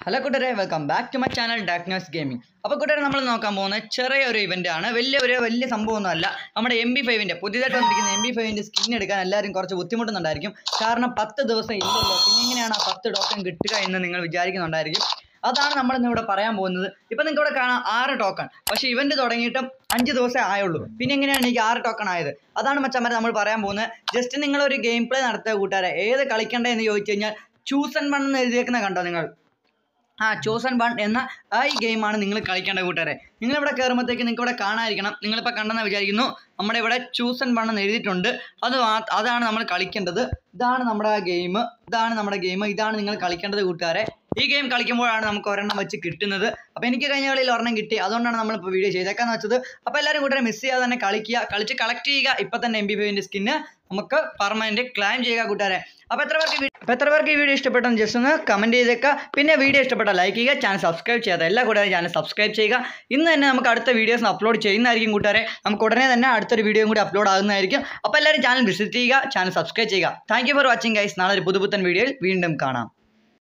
Hello കൂട്ടുകാരെ, welcome back to my channel darkness gaming. അപ്പോൾ കൂട്ടുകാരെ, നമ്മൾ നോക്കാൻ പോകുന്ന ചെറിയൊരു ഇവൻ്റ് ആണ്. വലിയ സംഭവമൊന്നുമല്ല. നമ്മുടെ MP5 പുതിയതായിട്ട് വന്നിരിക്കുന്ന MP5 സ്കിൻ എടുക്കാൻ എല്ലാവരും കുറച്ച് ബുദ്ധിമുട്ടുന്നുണ്ടായിരിക്കും. കാരണം 10 ദിവസം ഇല്ലല്ലോ, പിന്നെ എങ്ങനെയാണ് ആ 10 ടോക്കൺ കിട്ടുക എന്ന് നിങ്ങൾ വിചാരിക്കുന്നുണ്ടായിരിക്കും. അതാണ് നമ്മളിന്നിവിടെ പറയാൻ പോകുന്നത്. ഇപ്പം നിങ്ങൾക്ക് ഇവിടെ കാണാം 6 ടോക്കൺ. പക്ഷേ ഇവൻ്റ് തുടങ്ങിയിട്ടും 5 ദിവസമേ ആയുള്ളൂ. പിന്നെ എങ്ങനെയാണ് എനിക്ക് 6 ടോക്കൺ ആയത്? അതാണ് മച്ചന്മാരെ നമ്മൾ പറയാൻ പോകുന്നത്. ജസ്റ്റ് നിങ്ങളൊരു ഗെയിം പ്ലേ നടത്തുക കൂട്ടുകാരെ. ഏത് കളിക്കണ്ടേ എന്ന് ചോദിച്ചു കഴിഞ്ഞാൽ ചൂസൺ വൺ എന്ന് എഴുതിയേക്കുന്ന കണ്ടോ നിങ്ങൾ? ചോസൺ വൺ എന്ന ഈ ഗെയിമാണ് നിങ്ങൾ കളിക്കേണ്ട കൂട്ടുകാരെ. നിങ്ങളിവിടെ കയറുമ്പോഴത്തേക്ക് നിങ്ങൾക്ക് ഇവിടെ കാണാതിരിക്കണം. നിങ്ങളിപ്പോൾ കണ്ടെന്ന് വിചാരിക്കുന്നു. നമ്മുടെ ഇവിടെ ചൂസൺ വൺ എന്ന് എഴുതിയിട്ടുണ്ട്. അതാണ് നമ്മൾ കളിക്കേണ്ടത്. ഇതാണ് നമ്മുടെ ഗെയിം. ഇതാണ് നിങ്ങൾ കളിക്കേണ്ടത് കൂട്ടുകാരെ. ഈ ഗെയിം കളിക്കുമ്പോഴാണ് നമുക്ക് ഒരെണ്ണം വെച്ച് കിട്ടുന്നത്. അപ്പോൾ എനിക്ക് കഴിഞ്ഞ കളിയിൽ ഒരെണ്ണം കിട്ടി. അതുകൊണ്ടാണ് നമ്മളിപ്പോൾ വീഡിയോ ചെയ്തേക്കാന്ന് വെച്ചത്. അപ്പോൾ എല്ലാവരും കൂട്ടുകാരെ മിസ് ചെയ്യാതെ തന്നെ കളിച്ച് കളക്ട് ചെയ്യുക. ഇപ്പം തന്നെ MP5 സ്കിന്ന് നമുക്ക് പെർമനന്റ് ക്ലൈം ചെയ്യുക കൂട്ടുകാരെ. അപ്പോൾ എത്ര പേർക്ക് ഈ വീഡിയോ ഇഷ്ടപ്പെട്ടെന്ന് ജസ്റ്റ് ഒന്ന് കമൻറ്റ് ചെയ്തേക്കുക. പിന്നെ വീഡിയോ ഇഷ്ടപ്പെട്ടാൽ ലൈക്ക് ചെയ്യുക. ചാനൽ സബ്സ്ക്രൈബ് ചെയ്യാതെ എല്ലാ കൂട്ടുകാരും ചാനൽ സബ്സ്ക്രൈബ് ചെയ്യുക. ഇന്ന് തന്നെ നമുക്ക് അടുത്ത വീഡിയോസ് അപ്ലോഡ് ചെയ്യുന്നതായിരിക്കും കൂട്ടുകാരെ. നമുക്ക് ഉടനെ തന്നെ അടുത്തൊരു വീഡിയോയും കൂടി അപ്ലോഡ് ആകുന്നതായിരിക്കും. അപ്പോൾ എല്ലാവരും ചാനൽ വിസിറ്റ് ചെയ്യുക, ചാനൽ സബ്സ്ക്രൈബ് ചെയ്യുക. Thank you for watching guys. നാളെ ഒരു പുതുപുത്തൻ വീഡിയോയിൽ വീണ്ടും കാണാം.